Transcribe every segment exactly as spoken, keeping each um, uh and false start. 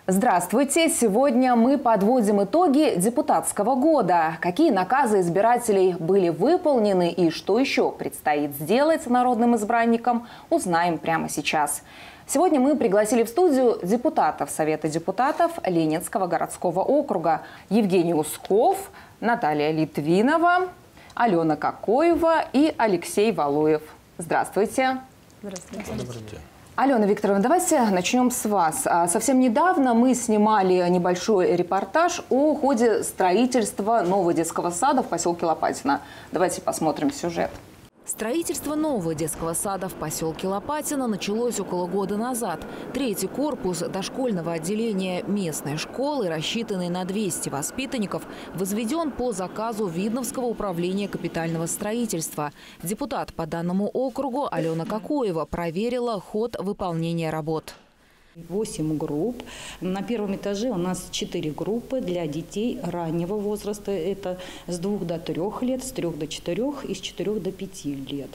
Здравствуйте! Сегодня мы подводим итоги депутатского года. Какие наказы избирателей были выполнены и что еще предстоит сделать народным избранникам, узнаем прямо сейчас. Сегодня мы пригласили в студию депутатов Совета депутатов Ленинского городского округа: Евгений Усков, Наталья Литвинова, Алена Кокоева и Алексей Валуев. Здравствуйте! Здравствуйте. Здравствуйте. Алена Викторовна, давайте начнем с вас. Совсем недавно мы снимали небольшой репортаж о ходе строительства нового детского сада в поселке Лопатино. Давайте посмотрим сюжет. Строительство нового детского сада в поселке Лопатино началось около года назад. Третий корпус дошкольного отделения местной школы, рассчитанный на двести воспитанников, возведен по заказу Видновского управления капитального строительства. Депутат по данному округу Алена Кокоева проверила ход выполнения работ. Восемь групп. На первом этаже у нас четыре группы для детей раннего возраста. Это с двух до трех лет, с трех до четырех и с четырех до пяти лет.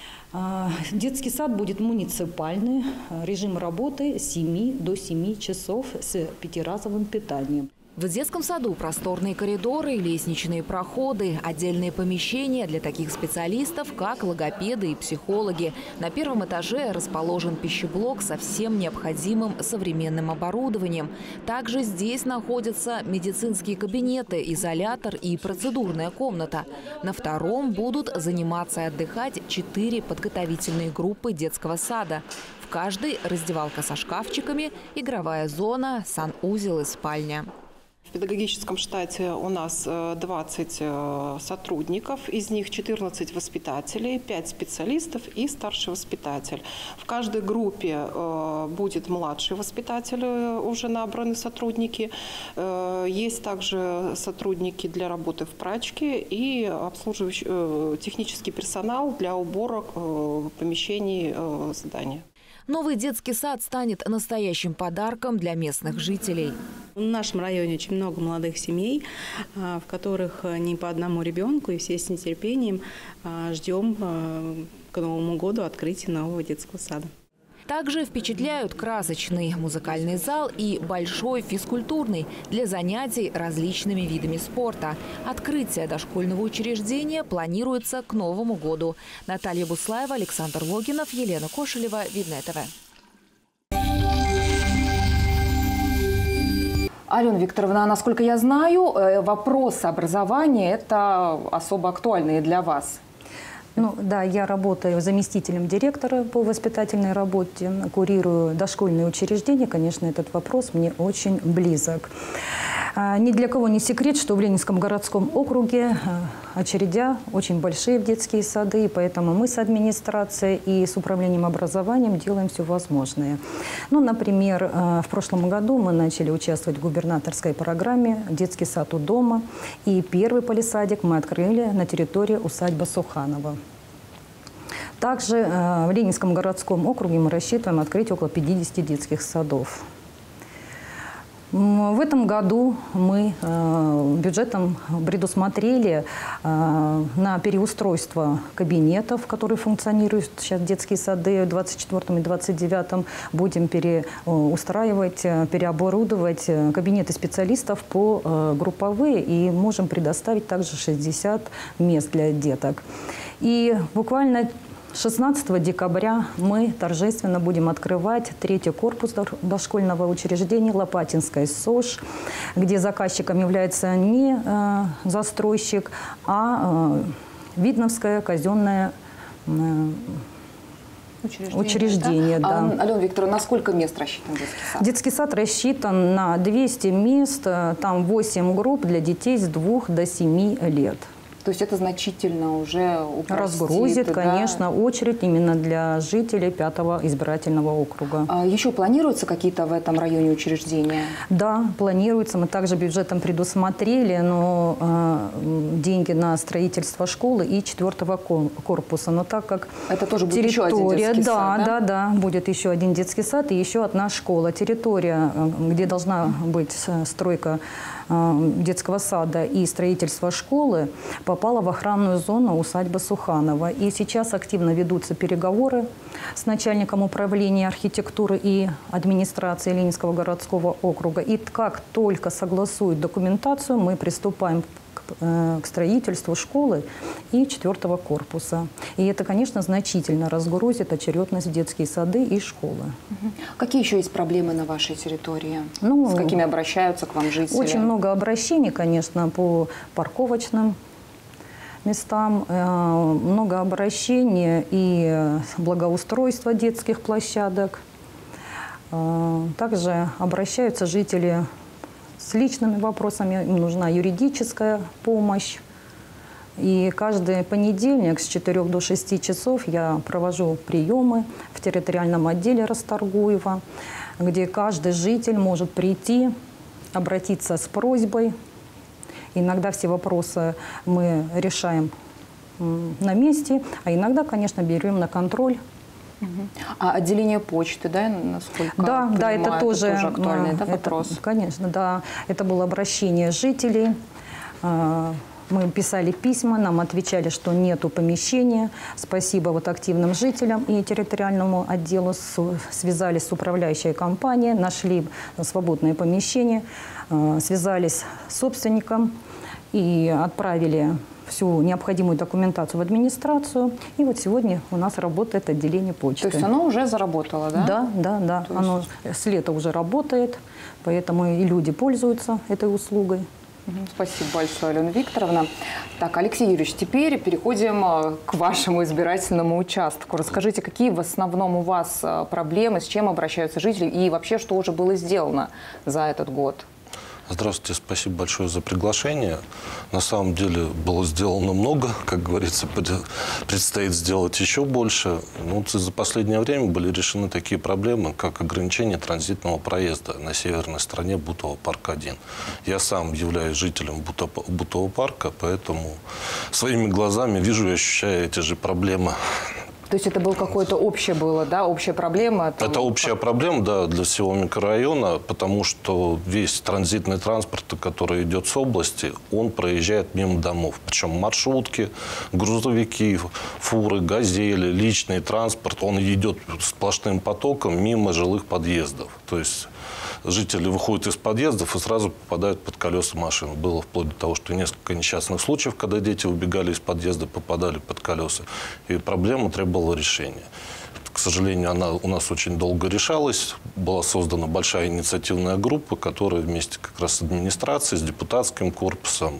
Детский сад будет муниципальный. Режим работы с семи до семи часов с пятиразовым питанием. В детском саду просторные коридоры, лестничные проходы, отдельные помещения для таких специалистов, как логопеды и психологи. На первом этаже расположен пищеблок со всем необходимым современным оборудованием. Также здесь находятся медицинские кабинеты, изолятор и процедурная комната. На втором будут заниматься и отдыхать четыре подготовительные группы детского сада. В каждой раздевалка со шкафчиками, игровая зона, санузел и спальня. В педагогическом штате у нас двадцать сотрудников, из них четырнадцать воспитателей, пять специалистов и старший воспитатель. В каждой группе будет младший воспитатель, уже набраны сотрудники. Есть также сотрудники для работы в прачке и обслуживающий технический персонал для уборок помещений здания. Новый детский сад станет настоящим подарком для местных жителей. В нашем районе очень много молодых семей, в которых не по одному ребенку, и все с нетерпением ждем к Новому году открытия нового детского сада. Также впечатляют красочный музыкальный зал и большой физкультурный для занятий различными видами спорта. Открытие дошкольного учреждения планируется к Новому году. Наталья Буслаева, Александр Логинов, Елена Кошелева, Видное ТВ. Алена Викторовна, насколько я знаю, вопросы образования – это особо актуальные для вас. Ну, да, я работаю заместителем директора по воспитательной работе, курирую дошкольные учреждения. Конечно, этот вопрос мне очень близок. Ни для кого не секрет, что в Ленинском городском округе очередя очень большие в детские сады, и поэтому мы с администрацией и с управлением образованием делаем все возможное. Ну, например, в прошлом году мы начали участвовать в губернаторской программе «Детский сад у дома», и первый полисадик мы открыли на территории усадьбы Суханова. Также в Ленинском городском округе мы рассчитываем открыть около пятидесяти детских садов. В этом году мы бюджетом предусмотрели на переустройство кабинетов, которые функционируют сейчас детские сады в двадцать четвёртом и двадцать девятом. Будем переустраивать, переоборудовать кабинеты специалистов по групповые и можем предоставить также шестьдесят мест для деток. И буквально шестнадцатого декабря мы торжественно будем открывать третий корпус дошкольного учреждения Лопатинской СОЖ, где заказчиком является не э, застройщик, а э, Видновское казенное э, учреждение. учреждение да? Да. А, Алена Викторовна, на сколько мест рассчитан детский сад? Детский сад рассчитан на двести мест, там восемь групп для детей с двух до семи лет. То есть это значительно уже упростит, разгрузит, да? Конечно, очередь именно для жителей пятого избирательного округа. А еще планируются какие-то в этом районе учреждения? Да, планируется. Мы также бюджетом предусмотрели, но э, деньги на строительство школы и четвертого корпуса. Но так как это тоже будет территория, еще один детский да, сад, да? Да, да, будет еще один детский сад и еще одна школа. Территория, где должна быть стройка детского сада и строительство школы, по попала в охранную зону усадьбы Суханова. И сейчас активно ведутся переговоры с начальником управления архитектуры и администрации Ленинского городского округа. И как только согласуют документацию, мы приступаем к строительству школы и четвертого корпуса. И это, конечно, значительно разгрузит очередность в детские сады и школы. Какие еще есть проблемы на вашей территории? Ну, с какими обращаются к вам жители? Очень много обращений, конечно, по парковочным местам. Много обращений и благоустройство детских площадок. Также обращаются жители с личными вопросами, им нужна юридическая помощь. И каждый понедельник с четырёх до шести часов я провожу приемы в территориальном отделе Расторгуева, где каждый житель может прийти, обратиться с просьбой. Иногда все вопросы мы решаем на месте, а иногда, конечно, берем на контроль. А отделение почты, да, насколько Да, понимаю, да, это тоже, это тоже актуальный да, вопрос? Это, конечно, да. Это было обращение жителей. Мы писали письма, нам отвечали, что нету помещения. Спасибо вот активным жителям и территориальному отделу. Связались с управляющей компанией, нашли свободное помещение, связались с собственником и отправили всю необходимую документацию в администрацию. И вот сегодня у нас работает отделение почты. То есть оно уже заработало, да? Да, да, да. То есть... Оно с лета уже работает, поэтому и люди пользуются этой услугой. Спасибо большое, Алена Викторовна. Так, Алексей Юрьевич, теперь переходим к вашему избирательному участку. Расскажите, какие в основном у вас проблемы, с чем обращаются жители и вообще, что уже было сделано за этот год? Здравствуйте, спасибо большое за приглашение. На самом деле было сделано много, как говорится, предстоит сделать еще больше. Ну, за последнее время были решены такие проблемы, как ограничение транзитного проезда на северной стороне Бутового парка один. Я сам являюсь жителем Бутового парка, поэтому своими глазами вижу и ощущаю эти же проблемы. То есть это был какое-то общее было, да, общая проблема? Там... Это общая проблема, да, для всего микрорайона, потому что весь транзитный транспорт, который идет с области, он проезжает мимо домов. Причем маршрутки, грузовики, фуры, газели, личный транспорт, он идет сплошным потоком мимо жилых подъездов. То есть жители выходят из подъездов и сразу попадают под колеса машин. Было вплоть до того, что несколько несчастных случаев, когда дети убегали из подъезда, попадали под колеса. И проблема требовала решения. К сожалению, она у нас очень долго решалась. Была создана большая инициативная группа, которая вместе как раз с администрацией, с депутатским корпусом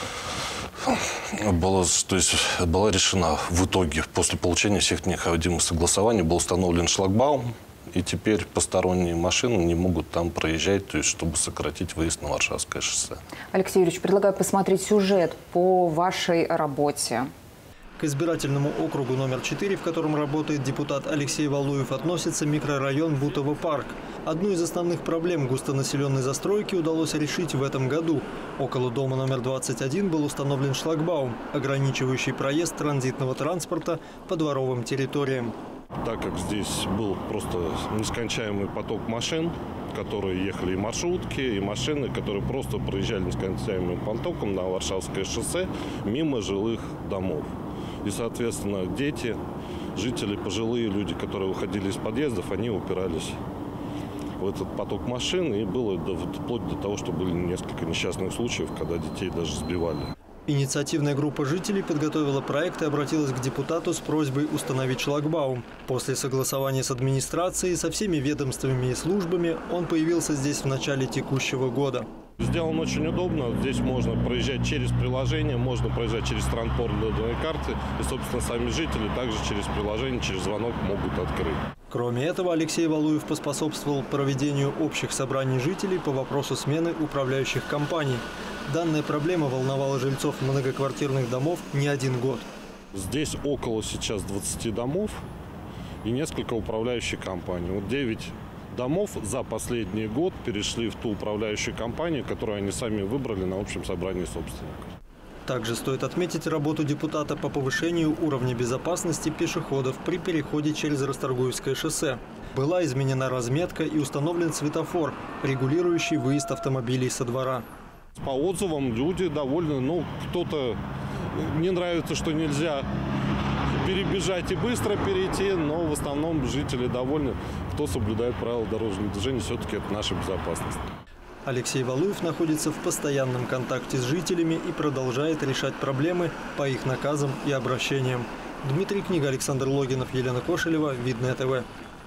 была, то есть, была решена в итоге. После получения всех необходимых согласований был установлен шлагбаум. И теперь посторонние машины не могут там проезжать, то есть, чтобы сократить выезд на Варшавское шоссе. Алексей Юрьевич, предлагаю посмотреть сюжет по вашей работе. К избирательному округу номер четыре, в котором работает депутат Алексей Валуев, относится микрорайон Бутово парк. Одну из основных проблем густонаселенной застройки удалось решить в этом году. Около дома номер двадцать один был установлен шлагбаум, ограничивающий проезд транзитного транспорта по дворовым территориям. Так как здесь был просто нескончаемый поток машин, которые ехали и маршрутки, и машины, которые просто проезжали нескончаемым потоком на Варшавское шоссе мимо жилых домов. И, соответственно, дети, жители, пожилые люди, которые выходили из подъездов, они упирались в этот поток машин. И было вплоть до того, что были несколько несчастных случаев, когда детей даже сбивали. Инициативная группа жителей подготовила проект и обратилась к депутату с просьбой установить шлагбаум. После согласования с администрацией, со всеми ведомствами и службами, он появился здесь в начале текущего года. Сделан очень удобно. Здесь можно проезжать через приложение, можно проезжать через транспортные карты. И, собственно, сами жители также через приложение, через звонок могут открыть. Кроме этого, Алексей Валуев поспособствовал проведению общих собраний жителей по вопросу смены управляющих компаний. Данная проблема волновала жильцов многоквартирных домов не один год. Здесь около сейчас двадцати домов и несколько управляющих компаний. Вот девять домов за последний год перешли в ту управляющую компанию, которую они сами выбрали на общем собрании собственников. Также стоит отметить работу депутата по повышению уровня безопасности пешеходов при переходе через Расторгуевское шоссе. Была изменена разметка и установлен светофор, регулирующий выезд автомобилей со двора. По отзывам люди довольны, ну, кто-то Не нравится, что нельзя перебежать и быстро перейти, но в основном жители довольны. Кто соблюдает правила дорожного движения, все-таки это наша безопасность. Алексей Валуев находится в постоянном контакте с жителями и продолжает решать проблемы по их наказам и обращениям. Дмитрий Книга, Александр Логинов, Елена Кошелева, Видное ТВ.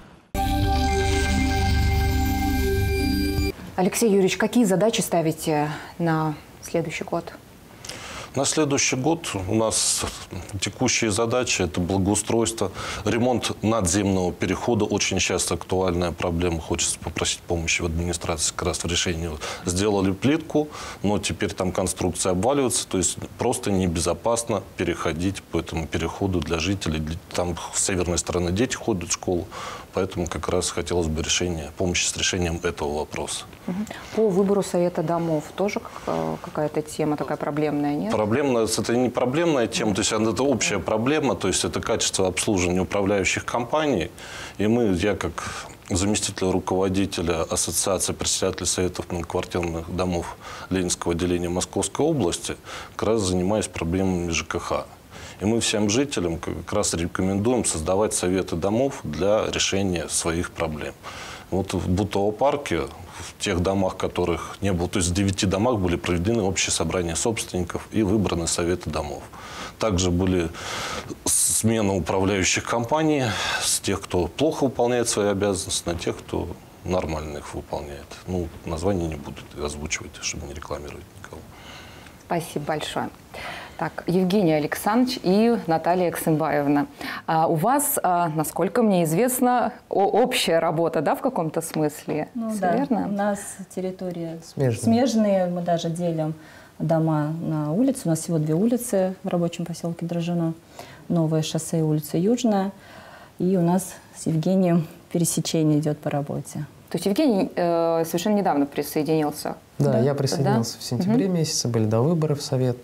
Алексей Юрьевич, какие задачи ставите на следующий год? На следующий год у нас текущие задачи – это благоустройство, ремонт надземного перехода. Очень часто актуальная проблема. Хочется попросить помощи в администрации как раз в решении. Сделали плитку, но теперь там конструкция обваливается. То есть просто небезопасно переходить по этому переходу для жителей. Там с северной стороны дети ходят в школу. Поэтому как раз хотелось бы решения, помощи с решением этого вопроса. По выбору совета домов тоже какая-то тема такая проблемная, нет? Проблемная, это не проблемная тема, то есть это общая проблема, то есть это качество обслуживания управляющих компаний. И мы, я как заместитель руководителя Ассоциации председателей советов многоквартирных домов Ленинского отделения Московской области, как раз занимаюсь проблемами ЖКХ. И мы всем жителям как раз рекомендуем создавать советы домов для решения своих проблем. Вот в Бутово парке, в тех домах, которых не было, то есть в девяти домах были проведены общие собрания собственников и выбраны советы домов. Также были смена управляющих компаний с тех, кто плохо выполняет свои обязанности, на тех, кто нормально их выполняет. Ну, название не буду озвучивать, чтобы не рекламировать никого. Спасибо большое. Так, Евгений Александрович и Наталья Эксенбаевна. А у вас, а, насколько мне известно, о, общая работа, да, в каком-то смысле? Ну, Все да. верно? У нас территория смежные. смежные. Мы даже делим дома на улице. У нас всего две улицы в рабочем поселке Дрожжино. Новое шоссе и улица Южная. И у нас с Евгением пересечение идет по работе. То есть Евгений э, совершенно недавно присоединился? Да, Да. я присоединился Да? в сентябре Угу. месяце, были до выборов в совет.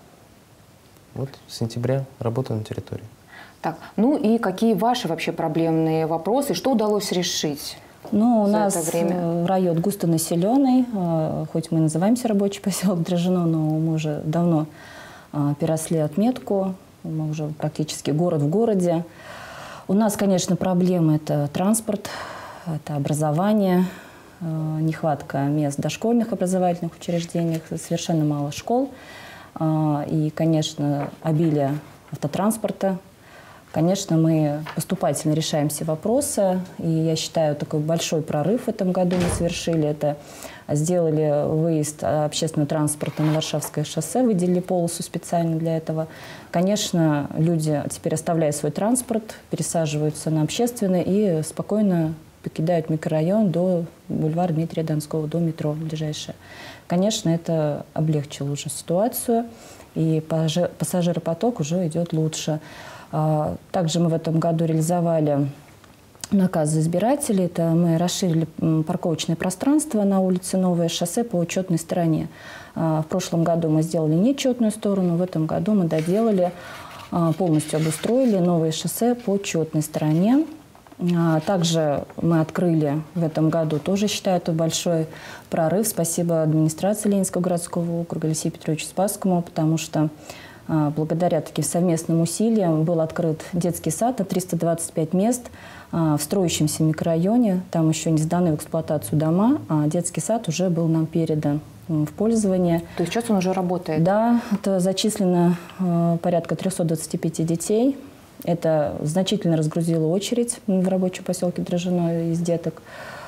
Вот с сентября работаю на территории. Так, ну и какие ваши вообще проблемные вопросы? Что удалось решить? Ну, у за нас это время? э, район густонаселенный, э, хоть мы называемся рабочий поселок Дрожжино, но мы уже давно э, переросли отметку, мы уже практически город в городе. У нас, конечно, проблемы – это транспорт, это образование, э, нехватка мест в дошкольных образовательных учреждениях, совершенно мало школ. Э, и, конечно, обилие автотранспорта. Конечно, мы поступательно решаем все вопросы, и я считаю, такой большой прорыв в этом году мы совершили. Это сделали выезд общественного транспорта на Варшавское шоссе, выделили полосу специально для этого. Конечно, люди теперь, оставляя свой транспорт, пересаживаются на общественный и спокойно покидают микрорайон до бульвара Дмитрия Донского, до метро ближайшее. Конечно, это облегчило уже ситуацию, и пассажиропоток уже идет лучше. Также мы в этом году реализовали наказ за избирателей. Это мы расширили парковочное пространство на улице Новое шоссе по учетной стороне. В прошлом году мы сделали нечетную сторону, в этом году мы доделали, полностью обустроили Новое шоссе по четной стороне. Также мы открыли в этом году, тоже считаю, это большой прорыв. Спасибо администрации Ленинского городского округа Алексею Петровичу Спасскому, потому что благодаря таким совместным усилиям был открыт детский сад на триста двадцать пять мест в строящемся микрорайоне. Там еще не сданы в эксплуатацию дома, а детский сад уже был нам передан в пользование. То есть сейчас он уже работает? Да, это зачислено порядка трёхсот двадцати пяти детей. Это значительно разгрузило очередь в рабочем поселке Дрожжино из деток.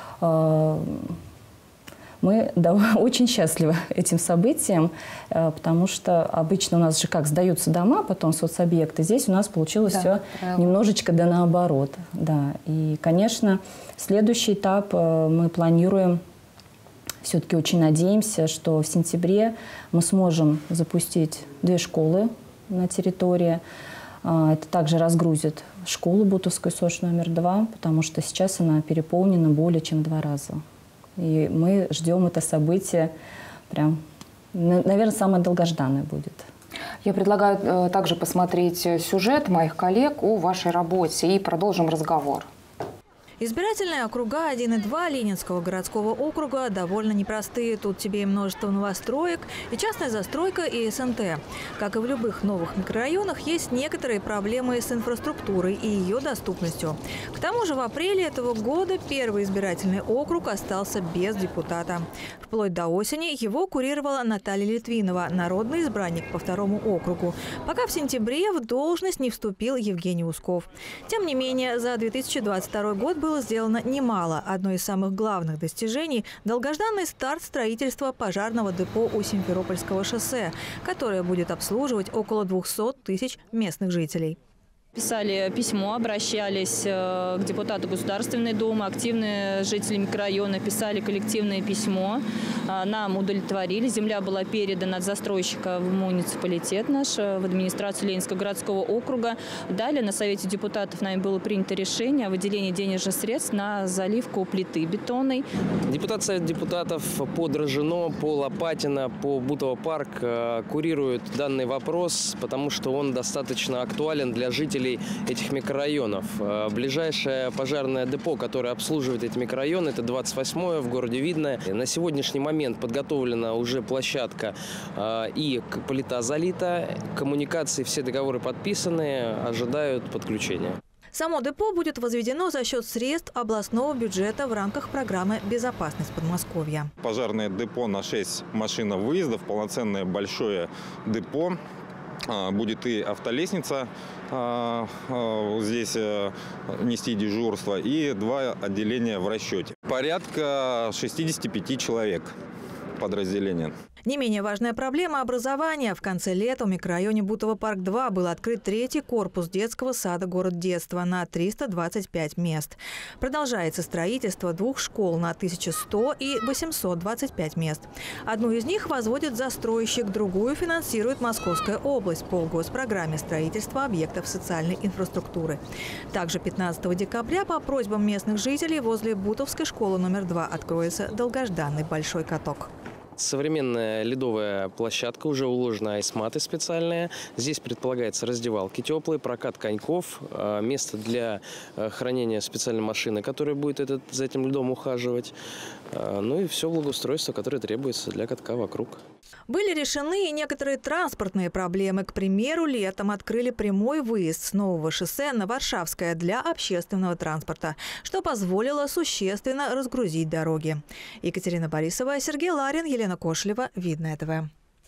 Мы да, очень счастливы этим событием, потому что обычно у нас же как сдаются дома, потом соцобъекты. Здесь у нас получилось да, все правильно. немножечко да наоборот. Да. И, конечно, следующий этап мы планируем, все-таки очень надеемся, что в сентябре мы сможем запустить две школы на территории. Это также разгрузит школу Бутовскую СОЖ номер два, потому что сейчас она переполнена более чем в два раза. И мы ждем это событие, прям, наверное, самое долгожданное будет. Я предлагаю э, также посмотреть сюжет моих коллег о вашей работе и продолжим разговор. Избирательные округа один и два Ленинского городского округа довольно непростые. Тут тебе и множество новостроек, и частная застройка, и эс эн тэ. Как и в любых новых микрорайонах, есть некоторые проблемы с инфраструктурой и ее доступностью. К тому же в апреле этого года первый избирательный округ остался без депутата. Вплоть до осени его курировала Наталья Литвинова, народный избранник по второму округу, пока в сентябре в должность не вступил Евгений Усков. Тем не менее, за две тысячи двадцать второй год было сделано немало. Одно из самых главных достижений – долгожданный старт строительства пожарного депо у Симферопольского шоссе, которое будет обслуживать около двухсот тысяч местных жителей. Писали письмо, обращались к депутату Государственной Думы, активные жители микрорайона писали коллективное письмо. Нам удовлетворили. Земля была передана от застройщика в муниципалитет наш, в администрацию Ленинского городского округа. Далее на Совете депутатов нами было принято решение о выделении денежных средств на заливку плиты бетонной. Депутат Совета депутатов по Дрожжино, по Лопатино, по Бутово парк курируют данный вопрос, потому что он достаточно актуален для жителей этих микрорайонов. Ближайшее пожарное депо, которое обслуживает эти микрорайоны, это двадцать восьмое в городе Видное. На сегодняшний момент подготовлена уже площадка и плита залита, коммуникации, все договоры подписаны, ожидают подключения. Само депо будет возведено за счет средств областного бюджета в рамках программы «Безопасность Подмосковья». Пожарное депо на шесть машиновыездов, полноценное большое депо. Будет и автолестница здесь нести дежурство, и два отделения в расчете. Порядка шестидесяти пяти человек подразделения. Не менее важная проблема – образования. В конце лета в микрорайоне Бутово парк два был открыт третий корпус детского сада «Город детства» на триста двадцать пять мест. Продолжается строительство двух школ на тысячу сто и восемьсот двадцать пять мест. Одну из них возводит застройщик, другую финансирует Московская область по госпрограмме строительства объектов социальной инфраструктуры. Также пятнадцатого декабря по просьбам местных жителей возле Бутовской школы номер два откроется долгожданный большой каток. Современная ледовая площадка, уже уложена айсматы специальные. Здесь предполагается раздевалки теплые, прокат коньков, место для хранения специальной машины, которая будет этот, за этим льдом ухаживать. Ну и все благоустройство, которое требуется для катка вокруг. Были решены и некоторые транспортные проблемы. К примеру, летом открыли прямой выезд с нового шоссе на Варшавское для общественного транспорта, что позволило существенно разгрузить дороги. Екатерина Борисова, Сергей Ларин, Елена Кошелева, Видное ТВ.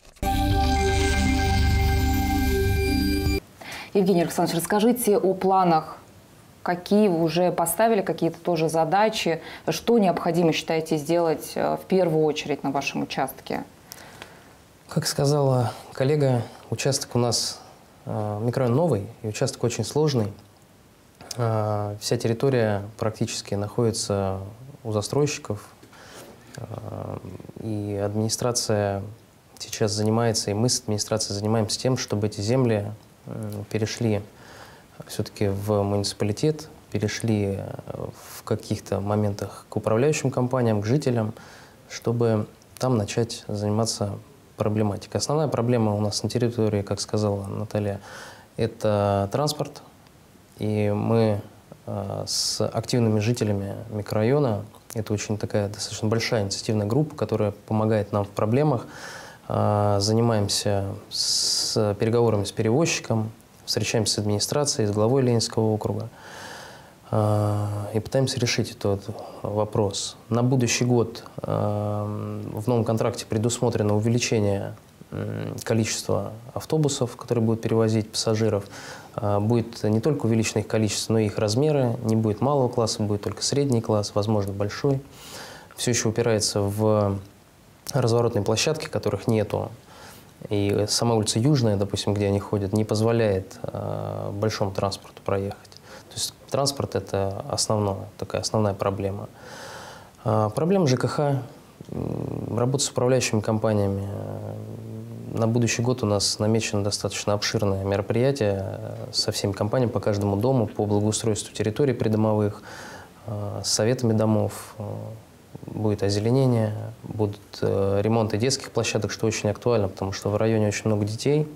Евгений Александрович, расскажите о планах. Какие вы уже поставили, какие-то тоже задачи? Что необходимо, считаете, сделать в первую очередь на вашем участке? Как сказала коллега, участок у нас э, микрорайон новый, и участок очень сложный. Э, вся территория практически находится у застройщиков. Э, и администрация сейчас занимается, и мы с администрацией занимаемся тем, чтобы эти земли э, перешли все-таки в муниципалитет, перешли в каких-то моментах к управляющим компаниям, к жителям, чтобы там начать заниматься проблематикой. Основная проблема у нас на территории, как сказала Наталья, это транспорт. И мы э, с активными жителями микрорайона, это очень такая достаточно большая инициативная группа, которая помогает нам в проблемах, э, занимаемся с переговорами с перевозчиком, встречаемся с администрацией, с главой Ленинского округа и пытаемся решить этот вопрос. На будущий год в новом контракте предусмотрено увеличение количества автобусов, которые будут перевозить пассажиров. Будет не только увеличено их количество, но и их размеры. Не будет малого класса, будет только средний класс, возможно, большой. Все еще упирается в разворотные площадки, которых нету. И сама улица Южная, допустим, где они ходят, не позволяет э, большому транспорту проехать. То есть транспорт – это основное, такая основная проблема. Э, проблема ЖКХ, работа с управляющими компаниями. На будущий год у нас намечено достаточно обширное мероприятие со всеми компаниями по каждому дому, по благоустройству территорий придомовых, э, с советами домов. Будет озеленение, будут э, ремонты детских площадок, что очень актуально, потому что в районе очень много детей.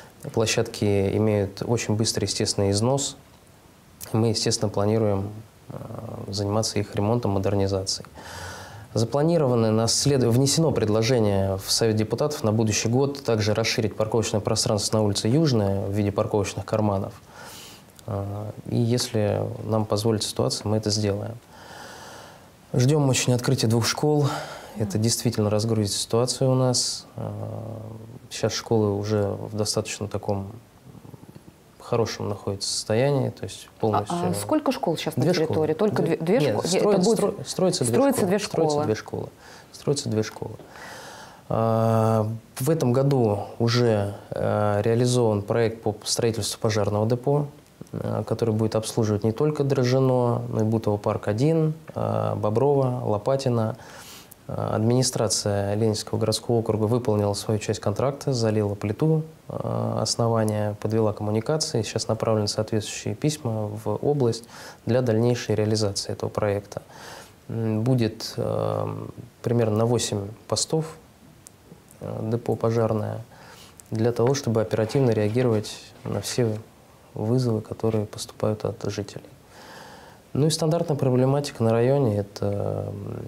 Площадки имеют очень быстрый естественный износ. Мы, естественно, планируем заниматься их ремонтом, модернизацией. Запланировано, на след... внесено предложение в Совет депутатов на будущий год также расширить парковочное пространство на улице Южная в виде парковочных карманов. И если нам позволит ситуация, мы это сделаем. Ждем очень открытия двух школ. Это действительно разгрузит ситуацию у нас. Сейчас школы уже в достаточно таком хорошем находится состоянии, то есть полностью... А, а сколько школ сейчас на две территории? Школы. Только две, две Нет, школы? Строится, будет... стро... строится, строится две, две школы. школы. Строится две школы. Строится две школы. А, в этом году уже а, реализован проект по строительству пожарного депо, а, который будет обслуживать не только Дрожжино, но и Бутово парк один, а, Боброво, Лопатино. Администрация Ленинского городского округа выполнила свою часть контракта, залила плиту основания, подвела коммуникации. Сейчас направлены соответствующие письма в область для дальнейшей реализации этого проекта. Будет э, примерно на восемь постов э, депо пожарное для того, чтобы оперативно реагировать на все вызовы, которые поступают от жителей. Ну и стандартная проблематика на районе – это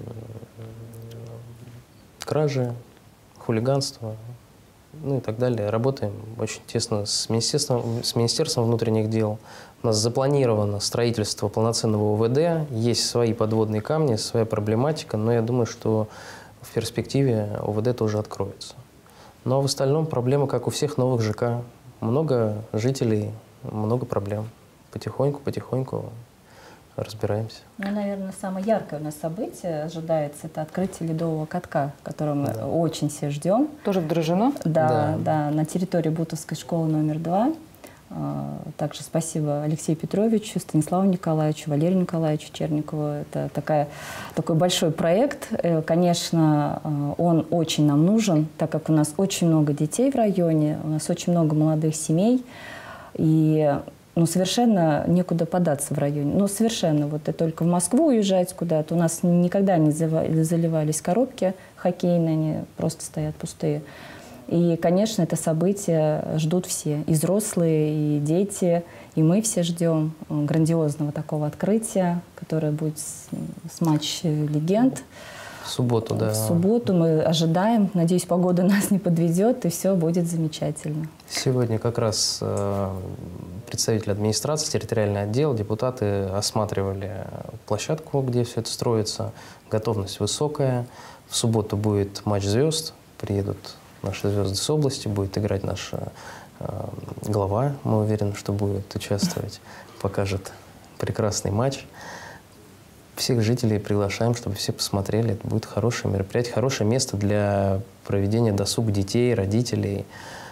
кражи, хулиганство, ну и так далее. Работаем очень тесно с Министерством, с Министерством внутренних дел. У нас запланировано строительство полноценного ОВД, есть свои подводные камни, своя проблематика, но я думаю, что в перспективе ОВД тоже откроется. Но в остальном проблема, как у всех новых ЖК. Много жителей, много проблем. Потихоньку, потихоньку разбираемся. Ну, наверное, самое яркое у нас событие ожидается — это открытие ледового катка, которого мы да. очень все ждем. Тоже в Дрожжино? Да, да, да, на территории Бутовской школы номер два. Также спасибо Алексею Петровичу, Станиславу Николаевичу, Валерию Николаевичу Черникову. Это такая, такой большой проект. Конечно, он очень нам нужен, так как у нас очень много детей в районе, у нас очень много молодых семей. И ну, совершенно некуда податься в районе. Ну, совершенно. Вот и только в Москву уезжать куда-то. У нас никогда не заливались коробки хоккейные, они просто стоят пустые. И, конечно, это событие ждут все. И взрослые, и дети. И мы все ждем грандиозного такого открытия, которое будет с, с матч легенд. В субботу, да. В субботу мы ожидаем. Надеюсь, погода нас не подведет, и все будет замечательно. Сегодня как раз э, представители администрации, территориальный отдел, депутаты осматривали площадку, где все это строится. Готовность высокая. В субботу будет матч звезд. Приедут наши звезды с области, будет играть наш э, глава. Мы уверены, что будет участвовать, покажет прекрасный матч. Всех жителей приглашаем, чтобы все посмотрели. Это будет хорошее мероприятие, хорошее место для проведения досуга детей, родителей.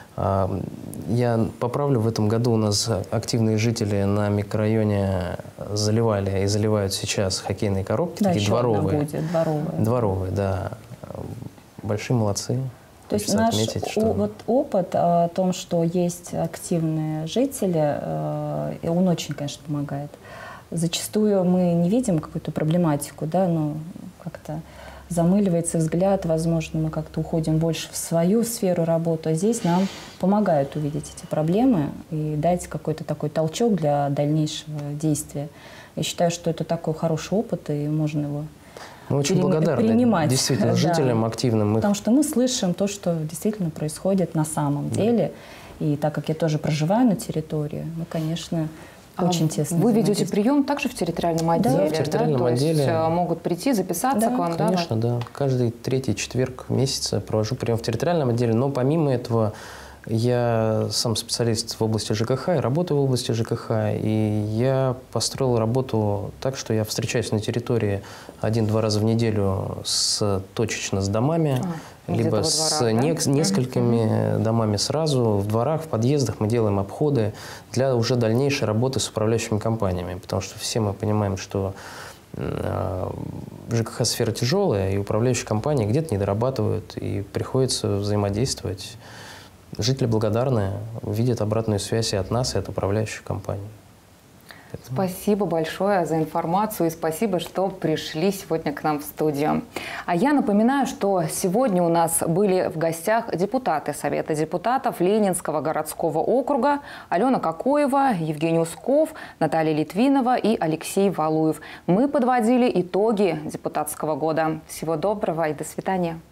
Я поправлю, в этом году у нас активные жители на микрорайоне заливали и заливают сейчас хоккейные коробки, да, такие дворовые. Будет, дворовые. Дворовые, да. Большие молодцы. То есть наш отметить, что... вот опыт о том, что есть активные жители, он очень, конечно, помогает. Зачастую мы не видим какую-то проблематику, да, но как-то замыливается взгляд, возможно, мы как-то уходим больше в свою сферу работы, а здесь нам помогают увидеть эти проблемы и дать какой-то такой толчок для дальнейшего действия. Я считаю, что это такой хороший опыт, и можно его Мы очень пере... благодарны принимать. Действительно, жителям да. активным. Потому что мы слышим то, что действительно происходит на самом да. деле. И так как я тоже проживаю на территории, мы, конечно... Очень тесно. Вы ведете прием также в территориальном отделе? Да, в территориальном да? отделе. То есть могут прийти, записаться да, к вам? Конечно, да? да. Каждый третий четверг месяца провожу прием в территориальном отделе. Но помимо этого, я сам специалист в области ЖКХ и работаю в области ЖКХ. И я построил работу так, что я встречаюсь на территории один-два раза в неделю с, точечно с домами. А. Либо дворах, с да? не, несколькими mm-hmm. домами сразу, в дворах, в подъездах мы делаем обходы для уже дальнейшей работы с управляющими компаниями. Потому что все мы понимаем, что э, ЖКХ-сфера тяжелая, и управляющие компании где-то не дорабатывают, и приходится взаимодействовать. Жители благодарны, видят обратную связь и от нас, и от управляющих компаний. Спасибо большое за информацию и спасибо, что пришли сегодня к нам в студию. А я напоминаю, что сегодня у нас были в гостях депутаты Совета депутатов Ленинского городского округа Алена Кокоева, Евгений Усков, Наталья Литвинова и Алексей Валуев. Мы подводили итоги депутатского года. Всего доброго и до свидания.